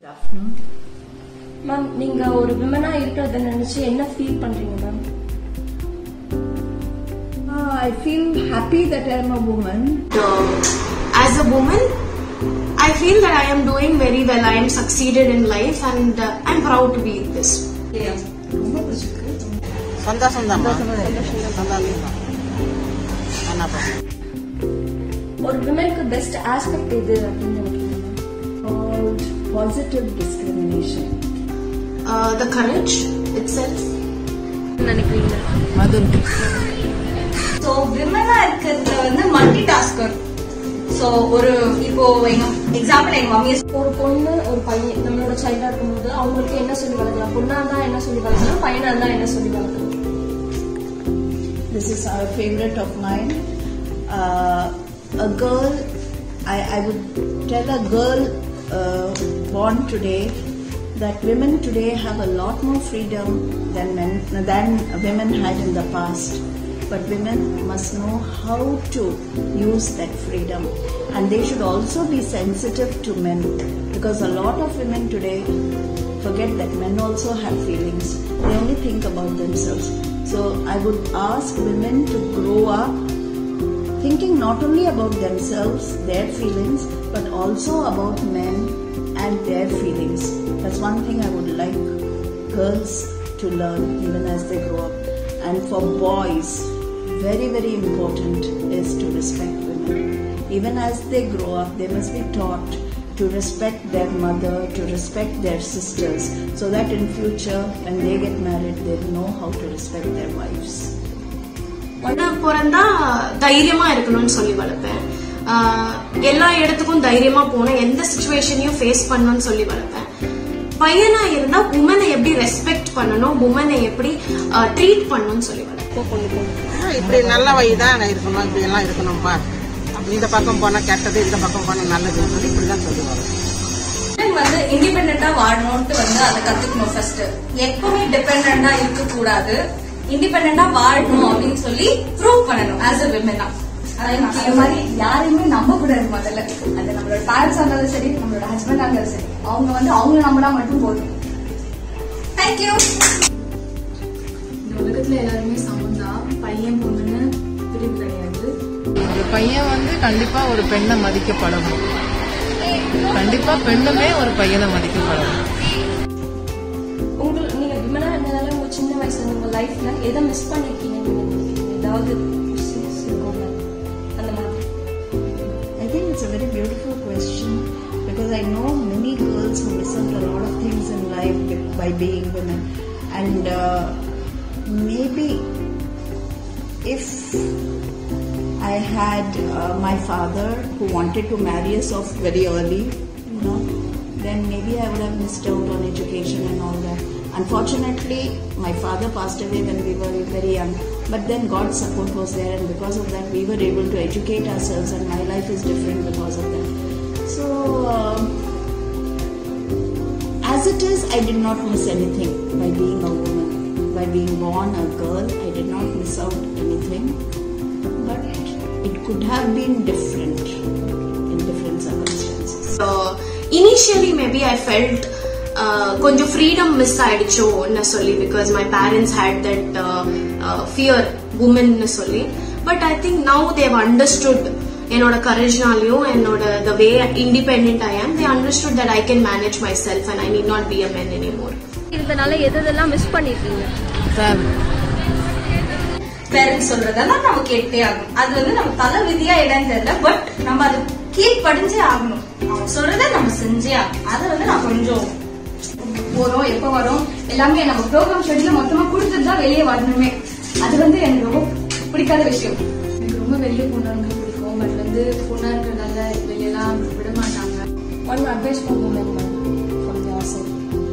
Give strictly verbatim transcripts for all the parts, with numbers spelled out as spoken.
Good afternoon. Ma'am, நீங்க ஒரு விமனா இருக்கிறத நினைச்சு என்ன ஃபீல் பண்றீங்க ma'am? Uh, I feel happy that I am a woman. Uh, as a woman, I feel that I am doing very well. I am succeeded in life and uh, I am proud to be this. Yeah. ரொம்ப பிடிச்சிருக்கு. சந்தோஷம் தான். சந்தோஷம் தான். அண்ணா ஒரு விமனுக்கு best aspect எது அப்படின்னு நினைக்கிறீங்க? Called positive discrimination. Uh, the courage itself. நினைக்கிறீங்க? மதுர். So விமனா இருக்கிறது வந்து மல்டி டாஸ்கர். So ஒரு இப்போ எக்ஸாம்பிள் எங்க மம்மி ஒரு பொண்ணு ஒரு பையன் நம்மளோட சைல்டா இருக்கும்போது அவங்களுக்கு என்ன சொல்லி வளர்க்கலாம்? பொண்ணா இருந்தா என்ன சொல்லி வளர்க்கலாம்? பையனா இருந்தா என்ன சொல்லி வளர்க்கலாம்? This is a favorite of mine. Uh, a girl, I, I would tell a girl uh, born today that women today have a lot more freedom than men than women had in the past. But women must know how to use that freedom, and they should also be sensitive to men, because a lot of women today forget that men also have feelings. They only think about themselves. So I would ask women to grow up thinking not only about themselves, their feelings, but also about men and their feelings. That's one thing I would like girls to learn even as they grow up. And for boys, very very important is to respect women. Even as they grow up, they must be taught to respect their mother, to respect their sisters, so that in future when they get married, they know how to respect their wives. ஒண்ணு பிறந்தா தைரியமா இருக்கணும்னு சொல்லி வளர்ப்பேன். எல்லா இடத்துக்கும் தைரியமா போன எந்த சிச்சுவேஷனையும் ஃபேஸ் பண்ணணும்னு சொல்லி வளர்ப்பேன். பையனா இருந்தா உமனை எப்படி ரெஸ்பெக்ட் பண்ணணும், உமனை எப்படி ட்ரீட் பண்ணணும்னு சொல்லி வளர்ப்பேன். இப்படி நல்ல வழிதான் இருக்கணும், இப்படி எல்லாம் இருக்கணும்பா, இந்த பக்கம் போனா கெட்டது, இந்த பக்கம் போனா நல்லதுன்னு சொல்லி இப்படிதான் சொல்லுவாங்க. வந்து இண்டிபெண்டா வாழணும்ட்டு வந்து அதை கத்துக்கணும். ஃபர்ஸ்ட் எப்பவுமே டிபெண்டா இருக்க கூடாது, இண்டிபெண்டா வாழணும் அப்படின்னு சொல்லி ப்ரூவ் பண்ணணும் ஆஸ் அ விமனா. அதே மாதிரி யாரையுமே நம்ப கூடாது முதல்ல. அது நம்மளோட பேரண்ட்ஸ் இருந்தாலும் சரி, நம்மளோட ஹஸ்பண்டா இருந்தாலும் சரி, அவங்க வந்து அவங்க நம்பினா மட்டும் போதும். தேங்க்யூ. இந்த உலகத்துல எல்லாருமே சமம்தான், பையன் பொண்ணுன்னு பிரிவு கிடையாது. ஒரு பையன் வந்து கண்டிப்பா ஒரு பெண்ணை மதிக்க பழகும், கண்டிப்பா பெண்ணுமே ஒரு பையனை மதிக்க பழகும். உங்களுக்கு நீங்க விமனா இருந்ததால உங்க சின்ன வயசுல உங்க லைஃப்ல எதை மிஸ் பண்ணிருக்கீங்க? ஏதாவது அந்த மாதிரி? I think it's a very beautiful question, because I know many girls who miss out a lot of things in life by being women. And uh, maybe if I had uh, my father who wanted to marry us off very early, you know, then maybe I would have missed out on education and all that. Unfortunately, my father passed away when we were very young, but then God's support was there, and because of that we were able to educate ourselves, and my life is different because of that. So uh, as it is, I did not miss anything by being a woman. By being born a girl, I did not miss out anything, but it could have been different in different circumstances. So initially maybe I felt கொஞ்சம் freedom miss ஆயிடுச்சோன்னு சொல்லி, because my parents had that fear உமன்னு சொல்லி. But I think now they understood என்னோட கரேஜ்னாலையும் என்னோட the way independent I am, they understood that I can manage my self and I need not be a men anymore. இதனால எதெல்லாம் miss பண்ணிருக்கீங்க? Parents சொல்றதெல்லாம் நம்ம கேட்டே ஆகணும். அது வந்து நம்ம தலை விதியா இடம் தெரியல, பட் நம்ம அது கீழ் படிஞ்சே ஆகணும். அவங்க சொல்றத நம்ம செஞ்சே ஆகணும். அதை வந்து நான் கொஞ்சம் போறோம் எப்ப வரும் எல்லாமே நம்ம ப்ரோக்ராம் ஷெட்யூல மொத்தமா கொடுத்துட்டு தான் வெளியே வரணுமே. அது வந்து எனக்கு ரொம்ப பிடிக்காத விஷயம். எனக்கு ரொம்ப வெளியே போனாங்க பிடிக்கும், பட் வந்து பொண்ணா இருக்கிறதால வெளியெல்லாம் விட மாட்டாங்க. One advice for women from your side?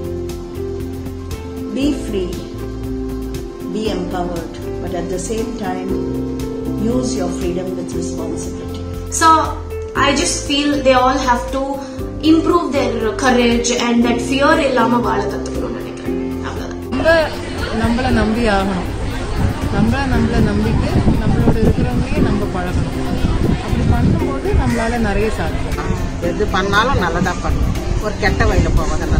Be free, be empowered, but at the same time use your freedom with responsibility. So I just feel they all have to improve their courage and that fear இல்லாம வாழ கத்துக்கணும்னு நினைக்கிறேன். அவ்வளவுதான். நம்ம நம்மள நம்பி ஆகணும், நம்மள நம்மள நம்பிட்டு நம்மளோட இருக்கிறவங்களே நம்ம பழகணும். அப்படி பண்ணும்போது நம்மளால நிறைய சாதிக்கலாம். எது பண்ணாலும் நல்லதா பண்ணணும். ஒரு கெட்ட வழியில போவதில்லை.